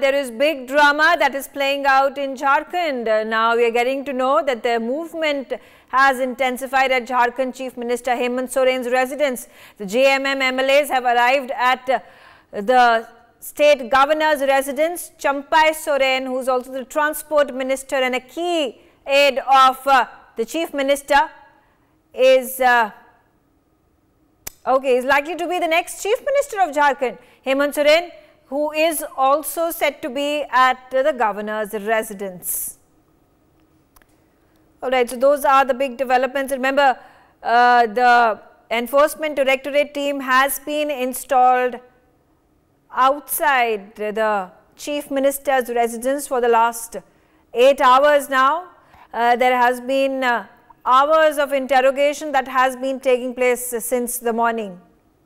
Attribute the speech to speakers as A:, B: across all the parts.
A: There is big drama that is playing out in Jharkhand. Now we are getting to know that the movement has intensified at Jharkhand Chief Minister Hemant Soren's residence. The JMM MLAs have arrived at the state governor's residence. Champai Soren, who is also the transport minister and a key aide of the chief minister, is likely to be the next chief minister of Jharkhand. Hemant Soren, who is also said to be at the governor's residence. Alright, so those are the big developments. Remember, the Enforcement Directorate team has been installed outside the Chief Minister's residence for the last 8 hours now. There has been hours of interrogation that has been taking place since the morning.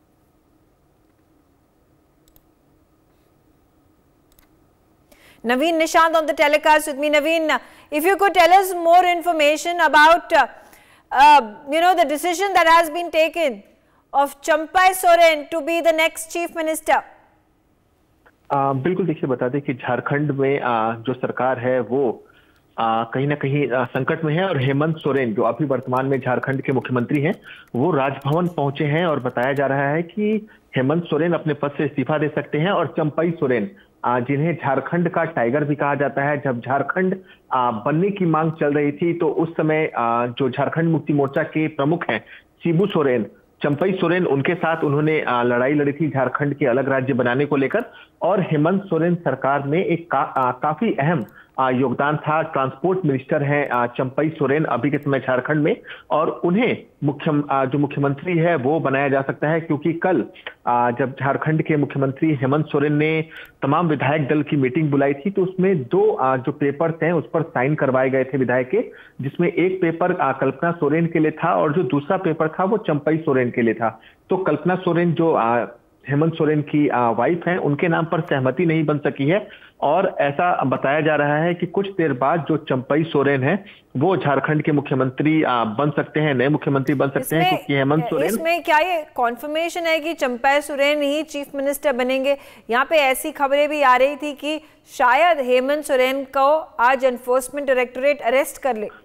A: Naveen Nishant on the telecast with me. Naveen, if you could tell us more information about, the decision that has been taken of Champai Soren to be the next chief minister.
B: बिल्कुल, देखिए बता दें कि झारखंड में जो सरकार है वो कहीं ना कहीं संकट में है और हेमंत सोरेन जो अभी वर्तमान में झारखंड के मुख्यमंत्री हैं वो राजभवन पहुंचे हैं और बताया जा रहा है कि हेमंत सोरेन अपने पद से इस्तीफा दे सकते हैं और चंपई सोरेन जिन्हें झारखंड का टाइगर भी कहा जाता है, जब झारखंड बनने की मांग चल रही थी तो उस समय जो झारखंड मुक्ति मोर्चा के प्रमुख हैं शिबू सोरेन, चंपई सोरेन, उनके साथ उन्होंने लड़ाई लड़ी थी झारखंड के अलग राज्य बनाने को लेकर। और हेमंत सोरेन सरकार में एक काफी अहम योगदान था। ट्रांसपोर्ट मिनिस्टर हैं चंपई सोरेन अभी के समय झारखंड में, और उन्हें जो मुख्यमंत्री है वो बनाया जा सकता है, क्योंकि कल जब झारखंड के मुख्यमंत्री हेमंत सोरेन ने तमाम विधायक दल की मीटिंग बुलाई थी तो उसमें दो जो पेपर्स हैं उस पर साइन करवाए गए थे विधायक के, जिसमें एक पेपर कल्पना सोरेन के लिए था और जो दूसरा पेपर था वो चंपई सोरेन के लिए था। तो कल्पना सोरेन जो हेमंत सोरेन की वाइफ हैं उनके नाम पर सहमति नहीं बन सकी है, और ऐसा बताया जा रहा है कि कुछ देर बाद जो चंपई सोरेन है वो झारखंड के मुख्यमंत्री बन सकते हैं, नए मुख्यमंत्री बन सकते हैं, क्योंकि हेमंत सोरेन। इसमें
A: क्या ये कॉन्फर्मेशन है कि चंपई सोरेन ही चीफ मिनिस्टर बनेंगे? यहाँ पे ऐसी खबरें भी आ रही थी कि शायद हेमंत सोरेन को आज एनफोर्समेंट डायरेक्टोरेट अरेस्ट कर ले।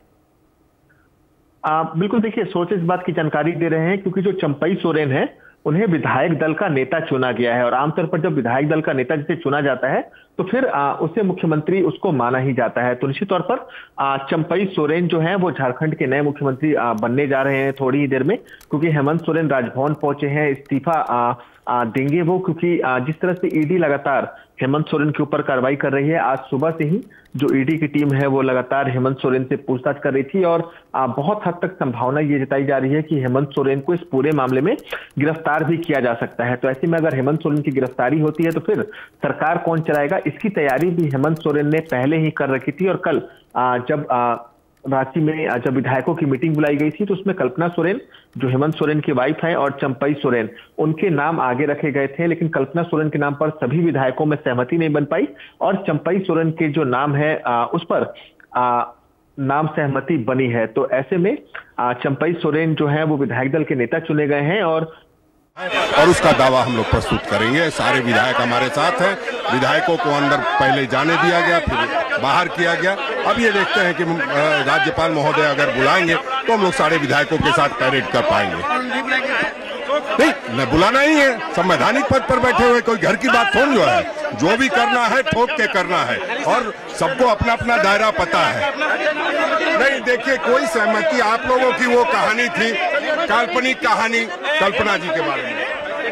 B: बिल्कुल, देखिए सोर्सेस इस बात की जानकारी दे रहे हैं क्योंकि जो चंपई सोरेन है उन्हें विधायक दल का नेता चुना गया है, और आमतौर पर जब विधायक दल का नेता जिसे चुना जाता है तो फिर उसे मुख्यमंत्री उसको माना ही जाता है। तो निश्चित तौर पर चंपई सोरेन जो है वो झारखंड के नए मुख्यमंत्री बनने जा रहे हैं थोड़ी ही देर में, क्योंकि हेमंत सोरेन राजभवन पहुंचे हैं, इस्तीफा देंगे वो, क्योंकि जिस तरह से ईडी लगातार हेमंत सोरेन के ऊपर कार्रवाई कर रही है, आज सुबह से ही जो ईडी की टीम है वो लगातार हेमंत सोरेन से पूछताछ कर रही थी, और बहुत हद तक संभावना ये जताई जा रही है कि हेमंत सोरेन को इस पूरे मामले में गिरफ्तार भी किया जा सकता है। तो ऐसे में अगर हेमंत सोरेन की गिरफ्तारी होती है तो फिर सरकार कौन चलाएगा, इसकी तैयारी भी हेमंत सोरेन ने पहले ही कर रखी थी। और कल जब रांची में जब विधायकों की मीटिंग बुलाई गई थी तो उसमें कल्पना सोरेन जो हेमंत सोरेन की वाइफ है और चंपई सोरेन उनके नाम आगे रखे गए थे, लेकिन कल्पना सोरेन के नाम पर सभी विधायकों में सहमति नहीं बन पाई, और चंपई सोरेन के जो नाम है उस पर नाम सहमति बनी है। तो ऐसे में चंपई सोरेन जो है वो विधायक दल के नेता चुने गए हैं, और
C: उसका दावा हम लोग प्रस्तुत करेंगे। सारे विधायक हमारे साथ हैं, विधायकों को अंदर पहले जाने दिया गया, फिर बाहर किया गया। अब ये देखते हैं कि राज्यपाल महोदय अगर बुलाएंगे तो हम लोग सारे विधायकों के साथ पैरेड कर पाएंगे। नहीं, बुलाना ही है, संवैधानिक पद पर बैठे हुए, कोई घर की बात थोड़ी जो है, जो भी करना है ठोक के करना है, और सबको अपना अपना दायरा पता है। नहीं, देखिए कोई सहमति, आप लोगों की वो कहानी थी, काल्पनिक कहानी कल्पना जी के बारे में।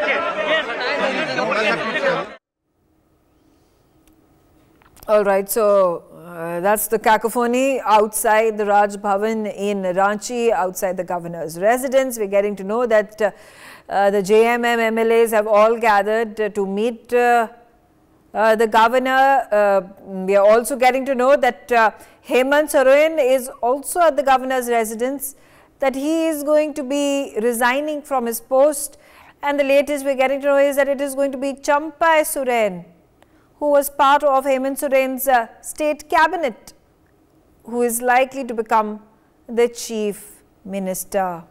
A: All right, so that's the cacophony outside the Raj Bhavan in Ranchi, outside the governor's residence. We're getting to know that the JMM MLAs have all gathered to meet the governor. We are also getting to know that Hemant Soren is also at the governor's residence, that he is going to be resigning from his post, and the latest we're getting to know is that it is going to be Champai Soren, who was part of Hemant Soren's state cabinet, who is likely to become the chief minister.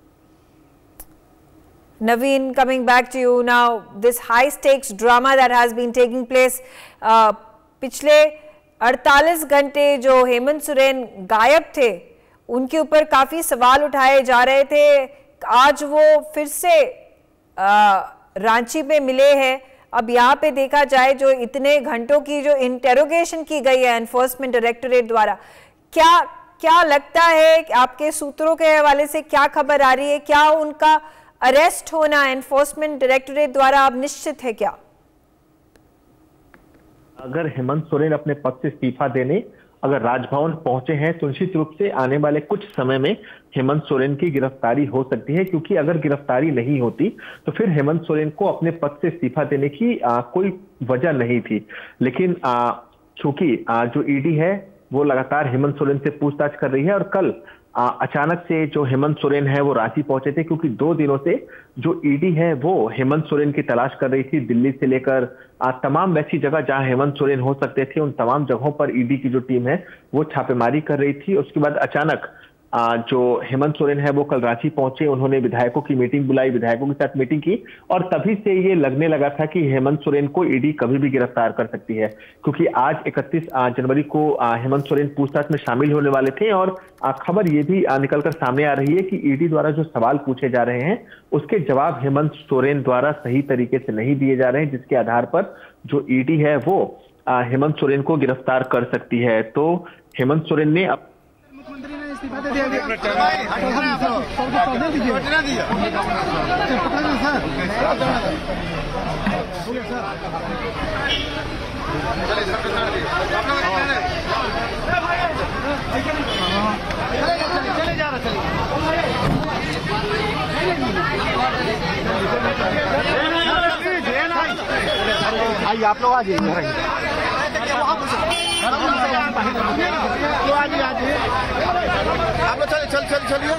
A: Naveen, coming back to you now, this high stakes drama that has been taking place पिछले 48 घंटे जो हेमंत सोरेन गायब थे उनके ऊपर काफ़ी सवाल उठाए जा रहे थे। आज वो फिर से रांची में मिले हैं। अब यहाँ पे देखा जाए जो इतने घंटों की जो इंटेरोगेशन की गई है एनफोर्समेंट डायरेक्टोरेट द्वारा, क्या लगता है कि आपके सूत्रों के हवाले से क्या खबर आ रही है? क्या उनका अरेस्ट होना एनफोर्समेंट डायरेक्टोरेट द्वारा अब निश्चित है क्या?
B: अगर हेमंत सोरेन अपने पद से इस्तीफा देने अगर राजभवन पहुंचे हैं तो निश्चित रूप से आने वाले कुछ समय में हेमंत सोरेन की गिरफ्तारी हो सकती है, क्योंकि अगर गिरफ्तारी नहीं होती तो फिर हेमंत सोरेन को अपने पद से इस्तीफा देने की कोई वजह नहीं थी। लेकिन चूंकि जो ईडी है वो लगातार हेमंत सोरेन से पूछताछ कर रही है और कल अचानक से जो हेमंत सोरेन है वो रांची पहुंचे थे, क्योंकि 2 दिनों से जो ईडी है वो हेमंत सोरेन की तलाश कर रही थी। दिल्ली से लेकर तमाम वैसी जगह जहां हेमंत सोरेन हो सकते थे उन तमाम जगहों पर ईडी की जो टीम है वो छापेमारी कर रही थी। उसके बाद अचानक जो हेमंत सोरेन है वो कल रांची पहुंचे, उन्होंने विधायकों की मीटिंग बुलाई, विधायकों के साथ मीटिंग की और तभी से ये लगने लगा था कि हेमंत सोरेन को ईडी कभी भी गिरफ्तार कर सकती है, क्योंकि आज 31 जनवरी को हेमंत सोरेन पूछताछ में शामिल होने वाले थे। और खबर ये भी निकलकर सामने आ रही है कि ईडी द्वारा जो सवाल पूछे जा रहे हैं उसके जवाब हेमंत सोरेन द्वारा सही तरीके से नहीं दिए जा रहे हैं, जिसके आधार पर जो ईडी है वो हेमंत सोरेन को गिरफ्तार कर सकती है। तो हेमंत सोरेन ने
D: मुख्यमंत्री ने इस्तीफा दे दिया आइए आप लोग आ जाइए आप लोग चलिए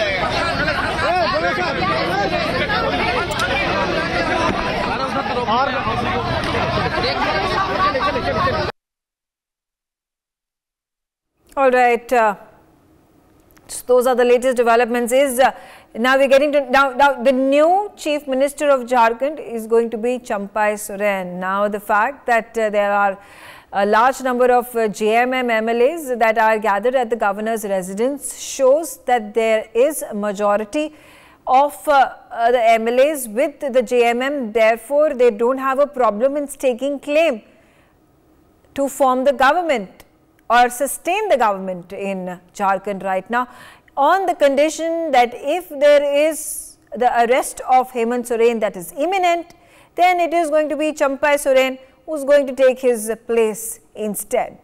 A: All right. So those are the latest developments. Now we're getting to now the new Chief Minister of Jharkhand is going to be Champai Soren. Now the fact that there are a large number of JMM MLAs that are gathered at the governor's residence shows that there is a majority of the MLAs with the JMM. Therefore, they don't have a problem in staking claim to form the government or sustain the government in Jharkhand right now, on the condition that if there is the arrest of Hemant Soren that is imminent, then it is going to be Champai Soren who is going to take his place instead.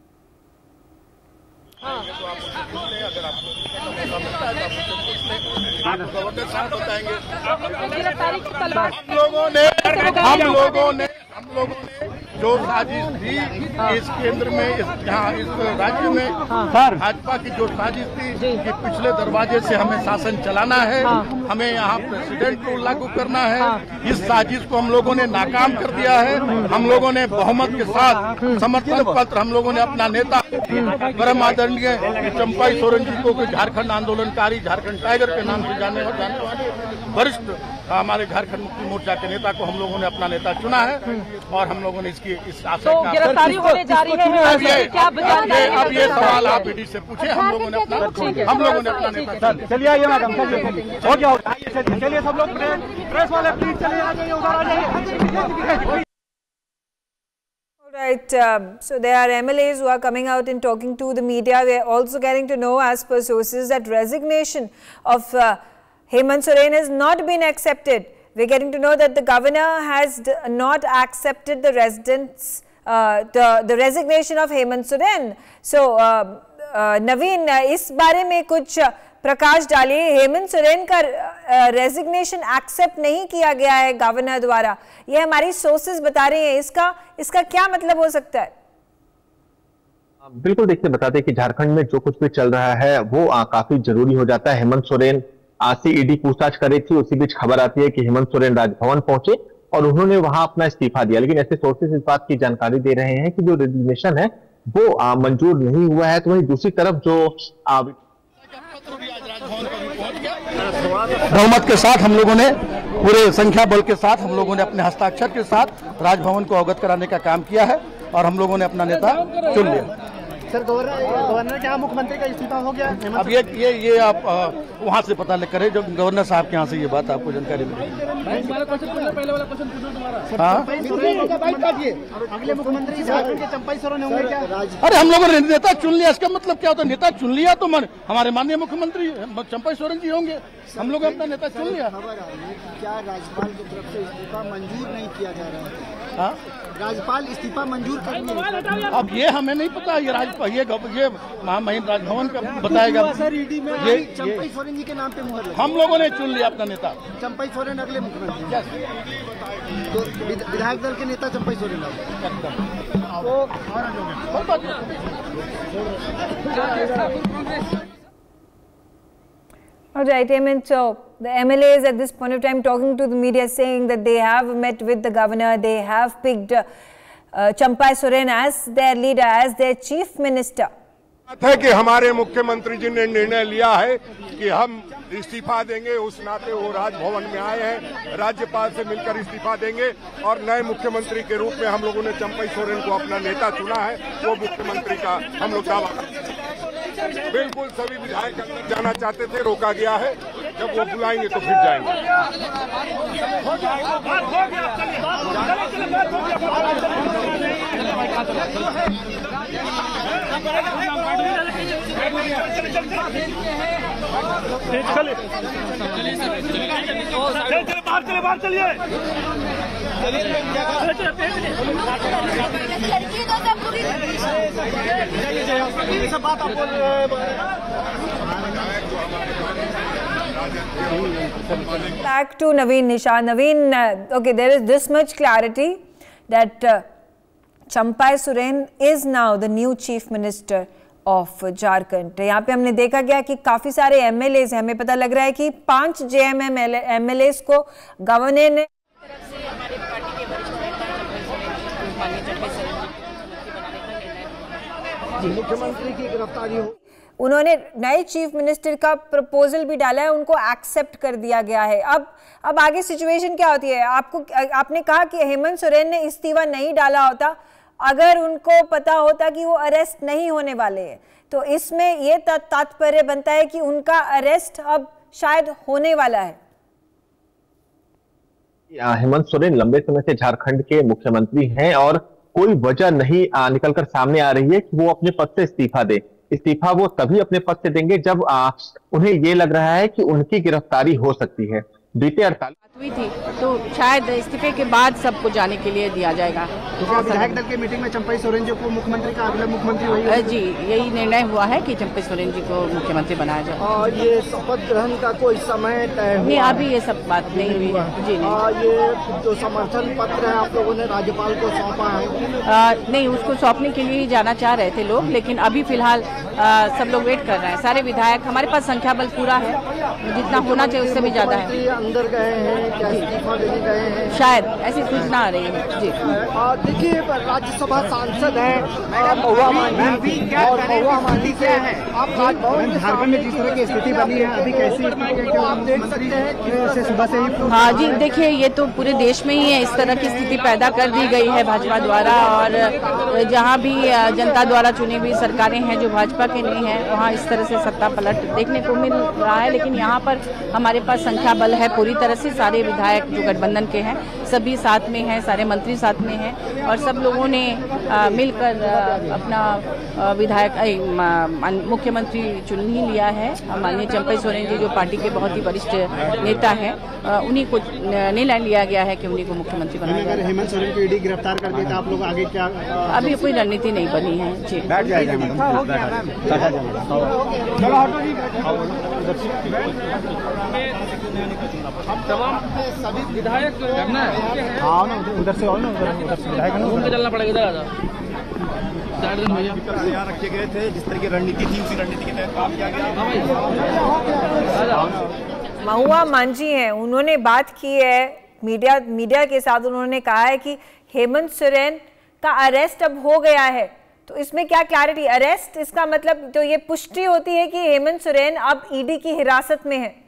D: हम लोगों ने जो साजिश थी इस केंद्र में यहाँ इस राज्य में भाजपा की जो साजिश थी कि पिछले दरवाजे से हमें शासन चलाना है, हमें यहाँ प्रेसिडेंट रूल लागू करना है, इस साजिश को हम लोगों ने नाकाम कर दिया है। हम लोगों ने बहुमत के साथ समर्थन पत्र हम लोगों ने अपना नेता परम आदरणीय चंपाई सोरेन जी को झारखंड आंदोलनकारी झारखंड टाइगर के नाम से जाने वाले वरिष्ठ हमारे झारखंड मुक्ति मोर्चा के नेता को हम लोगों ने अपना नेता चुना है और हम लोगों ने इसकी इस आशय का
E: गिरफ्तारी होने जा रही है।
D: अब ये सवाल आप ईडी से पूछे। हम लोगों ने अपना नेता
F: चलिए आइए मैडम चलिए हो गया चलिए सब लोग प्रेस वाले प्लीज चलिए आ जाइए उधर आ जाइए।
A: Right, so there are MLAs who are coming out and talking to the media. We are also getting to know as per sources that resignation of Hemant Soren has not been accepted. We are getting to know that the governor has not accepted the the resignation of Hemant Soren. So, Naveen, इस बारे में कुछ प्रकाश डालिए। हेमंत सोरेन का resignation accept नहीं किया गया है गवर्नर द्वारा, ये हमारी सोर्सेज बता रहे हैं। इसका क्या मतलब हो सकता है?
B: बिल्कुल, देखिए बता दें कि झारखंड में जो कुछ भी चल रहा है वो काफी जरूरी हो जाता है। हेमंत सोरेन से ईडी पूछताछ कर रही थी, उसी बीच खबर आती है कि हेमंत सोरेन राजभवन पहुंचे और उन्होंने वहां अपना इस्तीफा दिया। लेकिन ऐसे सोर्सेज इस बात की जानकारी दे रहे हैं कि जो रेजिग्नेशन है वो मंजूर नहीं हुआ है। तो वहीं दूसरी तरफ जो
D: बहुमत के साथ हम लोगों ने पूरे संख्या बल के साथ हम लोगों ने अपने हस्ताक्षर के साथ राजभवन को अवगत कराने का काम किया है और हम लोगों ने अपना नेता चुन लिया।
F: सर गवर्नर के यहाँ मुख्यमंत्री का इस्तीफा हो गया।
D: अब ये आप वहाँ से पता करें, जो गवर्नर साहब के यहाँ से ये बात आपको जानकारी मिलेगी।
F: अगले मुख्यमंत्री झारखंड के चंपाई सोरेन होंगे क्या?
D: अरे हम लोगों ने नेता चुन लिया, इसका मतलब क्या होता है? नेता चुन लिया तो हमारे माननीय मुख्यमंत्री चंपाई सोरेन जी होंगे। हम लोग अपना नेता चुन लिया।
F: क्या राज्यपाल की तरफ से इस्तीफा मंजूर नहीं किया जा रहा है?
D: हाँ,
F: राज्यपाल इस्तीफा मंजूर करेंगे।
D: अब ये हमें नहीं पता, ये महामहिम राजभवन का बताएगा।
F: ये चंपाई सोरेन जी के नाम पे मुहर लगी।
D: हम लोगों ने चुन लिया अपना नेता।
F: चंपाई सोरेन अगले मुख्यमंत्री, तो विधायक दल के नेता Champai Soren
A: All right, Hemant. So the MLAs at this point of time talking to the media saying that they have met with the governor, they have picked Champai Soren as their leader, as their chief minister.
C: बात है कि हमारे मुख्यमंत्री जी ने निर्णय लिया है कि हम इस्तीफा देंगे, उस नाते वो राजभवन में आए हैं, राज्यपाल से मिलकर इस्तीफा देंगे और नए मुख्यमंत्री के रूप में हम लोगों ने चंपाई सोरेन को अपना नेता चुना है। वो मुख्यमंत्री का हम लोग दावा करते हैं। बिल्कुल सभी विधायक अंदर जाना चाहते थे, रोका गया है। जब वो बुलाएंगे तो फिर जाएंगे।
F: बाहर चलिए।
A: Back to Naveen Nisha. Naveen, okay, there is this much clarity that Champai Soren is now the new chief minister of Jharkhand. यहाँ पे हमने देखा गया कि काफी सारे एमएलएज हैं, हमें पता लग रहा है कि 5 जेएमएम एमएलएज को गवर्नर ने
F: मुख्यमंत्री की गिरफ्तारी हो,
A: उन्होंने नए चीफ मिनिस्टर का प्रपोजल भी डाला है, उनको एक्सेप्ट कर दिया गया है। अब आगे सिचुएशन क्या होती है? आपने कहा कि हेमंत सोरेन ने इस्तीफा नहीं डाला होता अगर उनको पता होता कि वो अरेस्ट नहीं होने वाले हैं, तो इसमें ये तात्पर्य बनता है कि उनका अरेस्ट अब शायद होने वाला है।
B: हेमंत सोरेन लंबे समय से झारखंड के मुख्यमंत्री हैं और कोई वजह नहीं निकलकर सामने आ रही है कि वो अपने पद से इस्तीफा दे। इस्तीफा वो तभी अपने पद से देंगे जब उन्हें ये लग रहा है कि उनकी गिरफ्तारी हो सकती है। बीते 48
E: हुई थी तो शायद इस्तीफे के बाद सबको जाने के लिए दिया जाएगा।
F: विधायक दल की मीटिंग में चंपाई सोरेन जी को मुख्यमंत्री का अगला मुख्यमंत्री वही
E: जी, यही निर्णय हुआ है कि चंपाई सोरेन जी को मुख्यमंत्री बनाया जाए।
F: और ये शपथ ग्रहण का कोई समय तय
E: नहीं, अभी ये सब बात नहीं हुई है जी।
F: ये जो समर्थन पत्र है आप लोगों ने राज्यपाल को सौंपा है?
E: नहीं, उसको सौंपने के लिए ही जाना चाह रहे थे लोग, लेकिन अभी फिलहाल सब लोग वेट कर रहे हैं। सारे विधायक, हमारे पास संख्या बल पूरा है, जितना होना चाहिए उससे भी ज्यादा है।
F: अंदर गए हैं, क्या इस्तीफा देने गए हैं?
E: शायद ऐसी सूचना आ रही है जी।
F: देखिए, राज्यसभा सांसद हैं महुआ मांझी, और महुआ मांझी क्या है आप झारखंड में जिस तरह की स्थिति बनी है अभी कैसी आप देख सकते हैं सुबह से ही?
E: हाँ जी, देखिए ये तो पूरे देश में ही है, इस तरह की स्थिति पैदा कर दी गई है भाजपा द्वारा, और जहाँ भी जनता द्वारा चुनी हुई सरकारें हैं जो भाजपा के नहीं है, वहाँ इस तरह से सत्ता पलट देखने को मिल रहा है। लेकिन यहाँ पर हमारे पास संख्या बल है पूरी तरह से, सारे विधायक जो गठबंधन के हैं सभी साथ में हैं, सारे मंत्री साथ में हैं, और सब लोगों ने मिलकर अपना विधायक मुख्यमंत्री चुन ही लिया है। माननीय चंपाई सोरेन जी जो पार्टी के बहुत ही वरिष्ठ नेता हैं, उन्हीं को निर्णय लिया गया है कि उन्हीं को मुख्यमंत्री बनाया जाए।
F: अगर हेमंत सोरेन को ईडी गिरफ्तार कर दिया तो आप लोग आगे क्या?
E: अभी कोई रणनीति नहीं बनी है जी।
F: बैठ जाएगा तमाम सभी विधायक करना है। हाँ ना, उधर से और ना, उधर से विधायक घूम के चलना पड़ेगा। इधर तैयार रखे गए थे, जिस तरह की रणनीति थी उसी रणनीति के तहत काम किया गया।
A: महुआ मांझी हैं, उन्होंने बात की है मीडिया के साथ। उन्होंने कहा है कि हेमंत सोरेन का अरेस्ट अब हो गया है, तो इसमें क्या क्लैरिटी? अरेस्ट इसका मतलब तो ये पुष्टि होती है कि हेमंत सोरेन अब ईडी की हिरासत में है।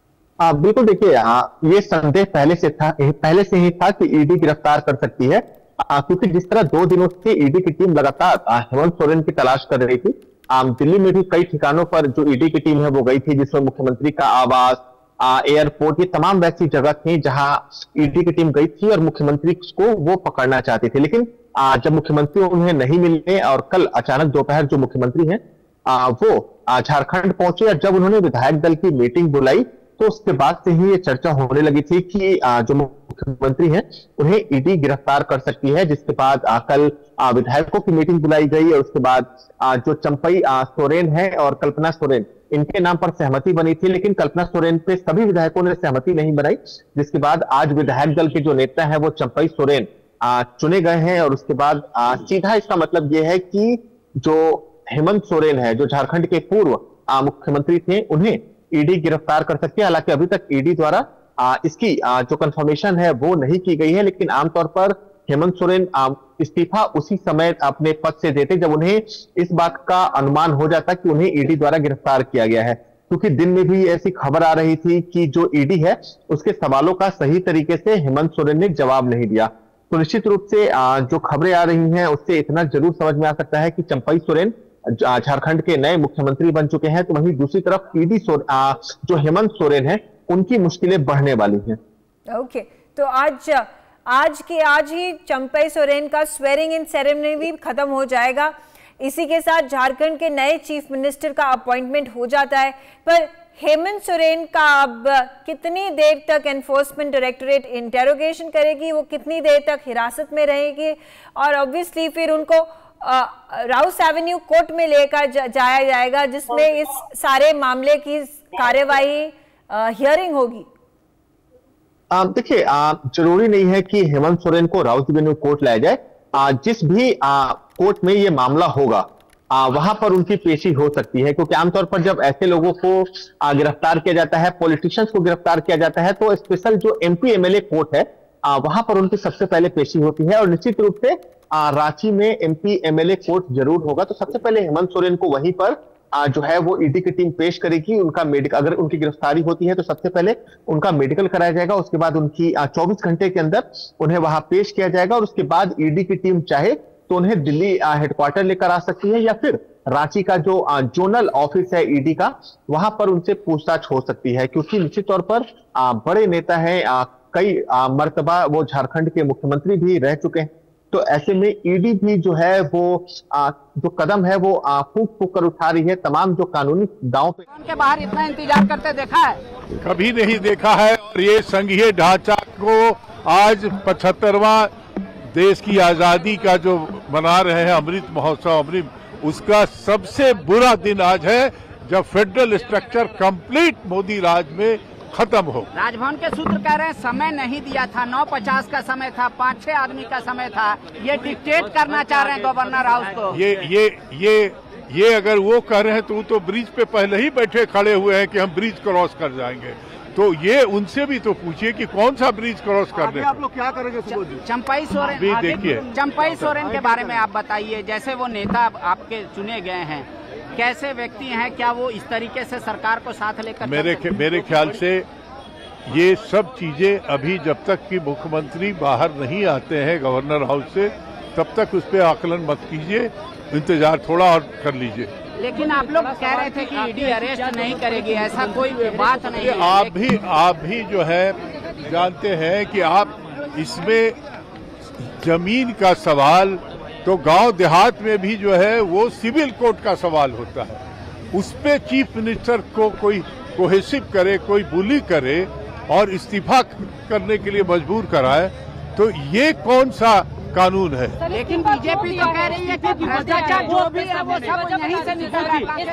B: बिल्कुल, देखिए ये संदेह पहले से ही था कि ईडी गिरफ्तार कर सकती है, क्योंकि जिस तरह 2 दिनों से ईडी की टीम लगातार हेमंत सोरेन की तलाश कर रही थी, दिल्ली में भी कई ठिकानों पर जो ईडी की टीम है वो गई थी, जिसमें मुख्यमंत्री का आवास, एयरपोर्ट, ये तमाम वैसी जगह थी जहां ईडी की टीम गई थी और मुख्यमंत्री को वो पकड़ना चाहती थी। लेकिन जब मुख्यमंत्री उन्हें नहीं मिले और कल अचानक दोपहर जो मुख्यमंत्री हैं वो झारखंड पहुंचे और जब उन्होंने विधायक दल की मीटिंग बुलाई तो उसके बाद से ही ये चर्चा होने लगी थी कि जो मुख्यमंत्री हैं उन्हें ईडी गिरफ्तार कर सकती है, जिसके बाद कल विधायकों की मीटिंग बुलाई गई और उसके बाद जो चंपई सोरेन है और कल्पना सोरेन, इनके नाम पर सहमति बनी थी, लेकिन कल्पना सोरेन पे सभी विधायकों ने सहमति नहीं बनाई, जिसके बाद आज विधायक दल के जो नेता है वो चंपई सोरेन चुने गए हैं। और उसके बाद सीधा इसका मतलब यह है कि जो हेमंत सोरेन है, जो झारखंड के पूर्व मुख्यमंत्री थे, उन्हें ईडी गिरफ्तार कर सकती है। हालांकि अभी तक ईडी द्वारा इसकी जो कंफर्मेशन है वो नहीं की गई है, लेकिन आमतौर पर हेमंत सोरेन इस्तीफा उसी समय अपने पद से देते जब उन्हें इस बात का अनुमान हो जाता कि उन्हें ईडी द्वारा गिरफ्तार किया गया है, क्योंकि दिन में भी ऐसी खबर आ रही थी कि जो ईडी है उसके सवालों का सही तरीके से हेमंत सोरेन ने जवाब नहीं दिया। तो निश्चित रूप से जो खबरें आ रही हैं उससे इतना जरूर समझ में आ सकता है कि चंपई सोरेन झारखंड के नए मुख्यमंत्री बन चुके हैं, तो वहीं दूसरी तरफ ईडी जो हेमंत सोरेन है उनकी मुश्किलें बढ़ने वाली हैं।
A: ओके, तो आज ही चंपई सोरेन का स्वेरिंग इन सेरेमनी भी खत्म हो जाएगा। इसी के साथ झारखंड के नए चीफ मिनिस्टर का अपॉइंटमेंट हो जाता है। पर हेमंत सोरेन का अब कितनी देर तक एनफोर्समेंट डायरेक्टरेट इंटेरोगेशन करेगी, वो कितनी देर तक हिरासत में रहेगी, और ऑब्वियसली फिर उनको राउस एवेन्यू कोर्ट में लेकर जाया जाएगा जिसमें इस सारे मामले की कार्यवाही हियरिंग होगी।
B: देखिए, जरूरी नहीं है कि हेमंत सोरेन को राउस एवेन्यू कोर्ट लाया जाए। जिस भी कोर्ट में ये मामला होगा वहां पर उनकी पेशी हो सकती है, क्योंकि आमतौर पर जब ऐसे लोगों को गिरफ्तार किया जाता है, पॉलिटिशियंस को गिरफ्तार किया जाता है, तो स्पेशल जो एमपी एमएलए कोर्ट है वहां पर उनकी सबसे पहले पेशी होती है। और निश्चित रूप से रांची में एमपी एमएलए कोर्ट जरूर होगा, तो सबसे पहले हेमंत सोरेन को वहीं पर जो है वो ईडी की टीम पेश करेगी। उनका मेडिकल, अगर उनकी गिरफ्तारी होती है तो सबसे पहले उनका मेडिकल कराया जाएगा, उसके बाद उनकी 24 घंटे के अंदर उन्हें वहां पेश किया जाएगा और उसके बाद ईडी की टीम चाहे तो उन्हें दिल्ली हेडक्वार्टर लेकर आ सकती है या फिर रांची का जो जोनल ऑफिस है ईडी का, वहां पर उनसे पूछताछ हो सकती है, क्योंकि निश्चित तौर पर बड़े नेता हैं, कई मर्तबा वो झारखंड के मुख्यमंत्री भी रह चुके हैं। तो ऐसे में ईडी भी जो है वो जो कदम है वो फूंक फूंक कर उठा रही है तमाम जो कानूनी दांव पे।
E: उनके बाहर इतना इंतजार करते देखा है?
D: कभी नहीं देखा है। और ये संघीय ढांचा को आज 75वां देश की आजादी का जो मना रहे हैं अमृत महोत्सव, उसका सबसे बुरा दिन आज है जब फेडरल स्ट्रक्चर कंप्लीट मोदी राज में खत्म हो।
E: राजभवन के सूत्र कह रहे हैं समय नहीं दिया था, 9:50 का समय था, 5-6 आदमी का समय था, ये डिक्टेट करना चाह रहे हैं गवर्नर हाउस को।
D: ये अगर वो कह रहे हैं तो वो तो ब्रिज पे पहले ही बैठे खड़े हुए हैं कि हम ब्रिज क्रॉस कर जाएंगे, तो ये उनसे भी तो पूछिए कि कौन सा ब्रिज क्रॉस कर रहे हैं।
F: आप लोग क्या करेंगे?
E: चंपई सोरेन,
D: देखिए
E: चंपई सोरेन के बारे में आप बताइए, जैसे वो नेता आपके चुने गए हैं, कैसे व्यक्ति हैं, क्या वो इस तरीके से सरकार को साथ लेकर?
D: मेरे ख्याल से ये सब चीजें अभी जब तक कि मुख्यमंत्री बाहर नहीं आते हैं गवर्नर हाउस से, तब तक उस पर आकलन मत कीजिए, इंतजार थोड़ा और कर लीजिए।
E: लेकिन आप लोग कह रहे थे कि ईडी अरेस्ट नहीं करेगी, ऐसा कोई बात नहीं है।
D: आप भी जो है जानते हैं कि आप इसमें जमीन का सवाल तो गांव देहात में भी जो है वो सिविल कोर्ट का सवाल होता है, उस पे चीफ मिनिस्टर को कोई कोहेसिव करे, कोई बुली करे और इस्तीफा करने के लिए मजबूर कराए, तो ये कौन सा कानून है?
E: लेकिन बीजेपी तो कह रही है कि भ्रष्टाचार जो भी है वो सब यहीं से निकल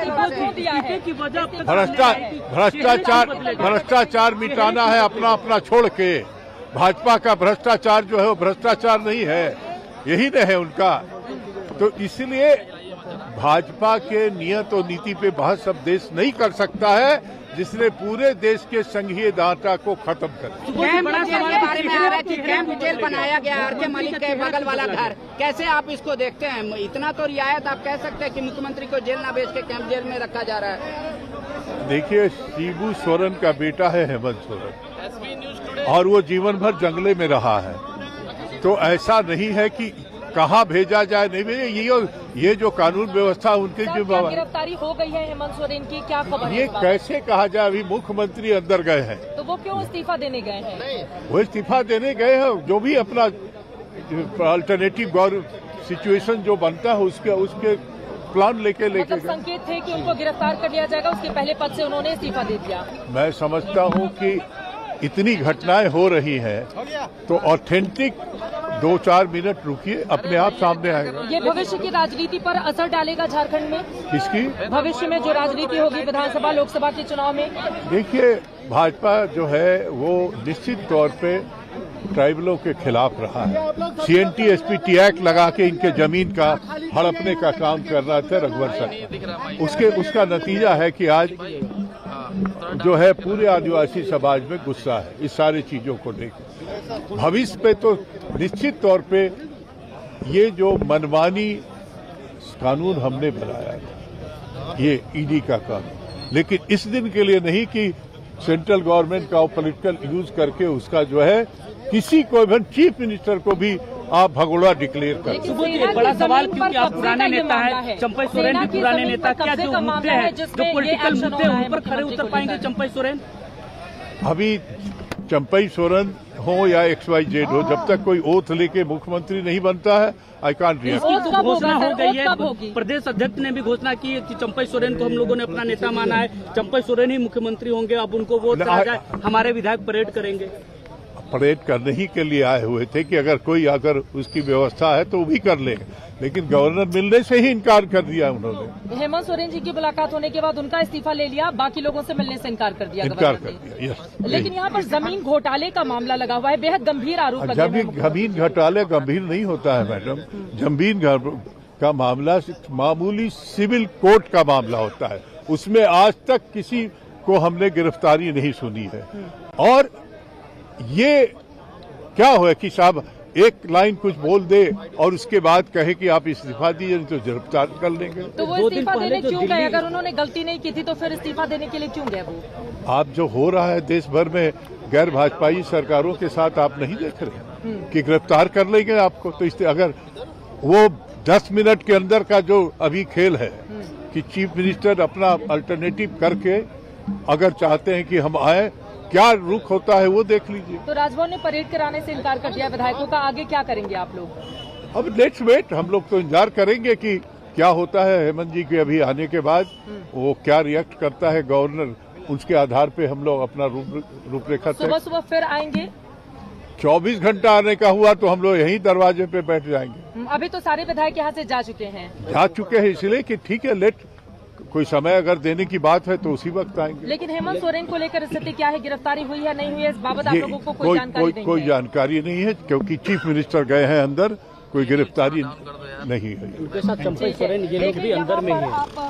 E: रहा है।
D: भ्रष्टाचार मिटाना है अपना अपना छोड़ के। भाजपा का भ्रष्टाचार जो है वो भ्रष्टाचार नहीं है, यही न है उनका। तो इसलिए भाजपा के नियत और नीति पे बहस अब देश नहीं कर सकता है जिसने पूरे देश के संघीय ढांचा को खत्म कर दिया।
E: कैंप जेल के बारे में आ रहा है कि कैंप जेल बनाया गया आर.के. मलिक के बगल वाला घर, कैसे आप इसको देखते हैं? इतना तो रियायत आप कह सकते हैं कि मुख्यमंत्री को जेल ना भेज के कैंप जेल में रखा जा रहा है।
D: देखिए, शिबू सोरेन का बेटा है हेमंत सोरेन और वो जीवन भर जंगले में रहा है। तो ऐसा नहीं है कि कहाँ भेजा जाए, नहीं भेजे। ये जो कानून व्यवस्था उनके जो
G: गिरफ्तारी हो गई है हेमंत सोरेन की, क्या खबर है?
D: ये कैसे कहा जाए? अभी मुख्यमंत्री अंदर गए हैं,
G: तो वो क्यों इस्तीफा देने गए हैं?
D: वो इस्तीफा देने गए हैं, जो भी अपना अल्टरनेटिव सिचुएशन जो बनता है उसके प्लान लेके
G: मतलब संकेत थे कि उनको गिरफ्तार कर लिया जाएगा, उसके पहले पद से उन्होंने इस्तीफा दे दिया।
D: मैं समझता हूँ कि इतनी घटनाएं हो रही हैं तो ऑथेंटिक 2-4 मिनट रुकिए, अपने आप सामने आएगा।
G: ये भविष्य की राजनीति पर असर डालेगा झारखंड में?
D: किसकी?
G: भविष्य में जो राजनीति होगी विधानसभा लोकसभा के चुनाव में।
D: देखिए, भाजपा जो है वो निश्चित तौर पे ट्राइबलों के खिलाफ रहा है। CNT-SPT एक्ट लगा के इनके जमीन का हड़पने का काम कर रहा था रघुवर साहब। उसका नतीजा है कि आज जो है पूरे आदिवासी समाज में गुस्सा है इस सारी चीजों को लेकर। भविष्य पे तो निश्चित तौर पे ये जो मनमानी कानून हमने बनाया था, ये ईडी का कानून, लेकिन इस दिन के लिए नहीं कि सेंट्रल गवर्नमेंट का पॉलिटिकल यूज करके उसका जो है किसी को भी, चीफ मिनिस्टर को भी आप भगोड़ा डिक्लेयर कर।
H: बड़ा सवाल, क्योंकि आप पुराने नेता हैं, चंपई सोरेन भी पुराने नेता, क्या जो मुद्दे हैं, जो पॉलिटिकल मुद्दे हैं, उन पर खड़े उतर पाएंगे चंपई सोरेन?
D: अभी चंपई सोरेन हो या XYZ हो, जब तक कोई ओथ लेके मुख्यमंत्री नहीं बनता है, आई कांट रिएक्ट।
H: इसकी घोषणा हो गई है, प्रदेश अध्यक्ष ने भी घोषणा की है कि चंपई सोरेन को हम लोगों ने अपना नेता माना है, चंपई सोरेन ही मुख्यमंत्री होंगे, अब उनको वोट करा जाए, हमारे विधायक परेड करेंगे।
D: परेड करने ही के लिए आए हुए थे कि अगर उसकी व्यवस्था है तो वो भी कर लेंगे, लेकिन गवर्नर मिलने से ही इनकार कर दिया उन्होंने।
G: हेमंत सोरेन जी की मुलाकात होने के बाद उनका इस्तीफा ले लिया, बाकी लोगों से मिलने से इनकार कर दिया।
D: यस।
G: लेकिन यहाँ पर जमीन घोटाले का मामला लगा हुआ है, बेहद गंभीर आरोप लगे हैं।
D: जमीन घोटाले गंभीर नहीं होता है मैडम, जमीन का मामला मामूली सिविल कोर्ट का मामला होता है, उसमें आज तक किसी को हमने गिरफ्तारी नहीं सुनी है। और ये क्या हुआ कि साहब एक लाइन कुछ बोल दे और उसके बाद कहे कि आप इस्तीफा दीजिए, नहीं तो गिरफ्तार कर लेंगे।
G: तो वो इस्तीफा देने क्यों गए? अगर उन्होंने गलती नहीं की थी तो फिर इस्तीफा देने के लिए क्यों गए वो?
D: आप जो हो रहा है देश भर में गैर भाजपाई सरकारों के साथ, आप नहीं देख रहे कि गिरफ्तार कर लेंगे आपको? तो अगर वो 10 मिनट के अंदर का जो अभी खेल है कि चीफ मिनिस्टर अपना अल्टरनेटिव करके अगर चाहते हैं कि हम आए, क्या रुख होता है वो देख लीजिए।
G: तो राजभवन ने परेड कराने से इनकार कर दिया विधायकों का, आगे क्या करेंगे आप लोग?
D: अब लेट्स वेट, हम लोग तो इंतजार करेंगे कि क्या होता है हेमंत जी के अभी आने के बाद, वो क्या रिएक्ट करता है गवर्नर, उसके आधार पे हम लोग अपना रूपरेखा।
G: सुबह फिर आएंगे?
D: 24 घंटा आने का हुआ तो हम लोग यहीं दरवाजे पे बैठ जाएंगे।
G: अभी तो सारे विधायक यहाँ से जा चुके हैं
D: इसलिए कि ठीक है, लेट कोई समय अगर देने की बात है तो उसी वक्त आएंगे।
G: लेकिन हेमंत सोरेन को लेकर स्थिति क्या है? गिरफ्तारी हुई है नहीं हुई है, इस बाबत आप लोगों को कोई
D: जानकारी नहीं है, क्योंकि चीफ मिनिस्टर गए हैं अंदर, कोई गिरफ्तारी नहीं है।
H: उनके साथ चंपई सोरेन ये लोग भी अंदर में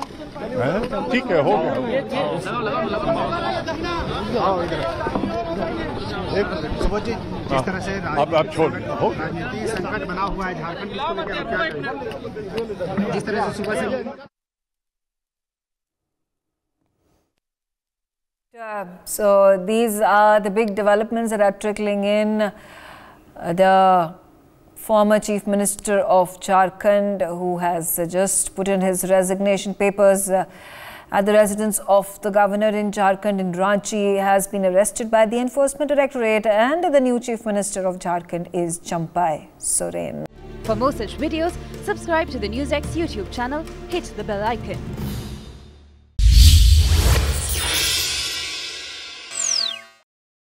H: ही
D: ठीक है, हो गया।
F: जिस तरह से
D: अब छोड़
F: राजनीति संकट बना हुआ है झारखंड, जिस तरह से सुबह से
A: So these are the big developments that are trickling in. The former Chief Minister of Jharkhand, who has just put in his resignation papers at the residence of the governor in Jharkhand in Ranchi, has been arrested by the Enforcement Directorate, and the new Chief Minister of Jharkhand is Champai Soren.
I: For more such videos, subscribe to the NewsX YouTube channel, hit the bell icon.